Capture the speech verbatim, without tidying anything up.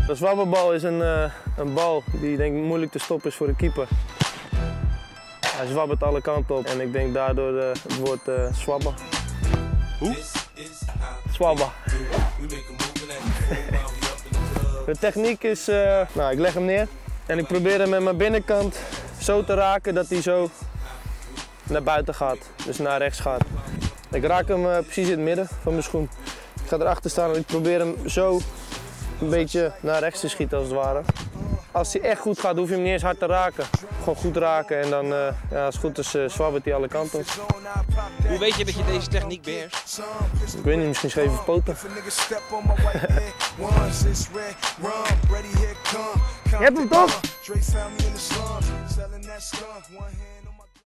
De zwabberbal is een, uh, een bal die denk ik moeilijk te stoppen is voor de keeper. Hij zwabbert alle kanten op en ik denk daardoor uh, het woord uh, zwabber. Hoe? Zwabber. De techniek is, uh, nou ik leg hem neer en ik probeer hem met mijn binnenkant zo te raken dat hij zo naar buiten gaat, dus naar rechts gaat. Ik raak hem uh, precies in het midden van mijn schoen. Ik ga erachter staan en ik probeer hem zo een beetje naar rechts te schieten als het ware. Als hij echt goed gaat, hoef je hem niet eens hard te raken. Gewoon goed raken en dan, uh, ja, als het goed is, uh, zwabbert hij alle kanten op. Hoe weet je dat je deze techniek beheerst? Ik weet niet, misschien scheve poten. Je hebt hem toch?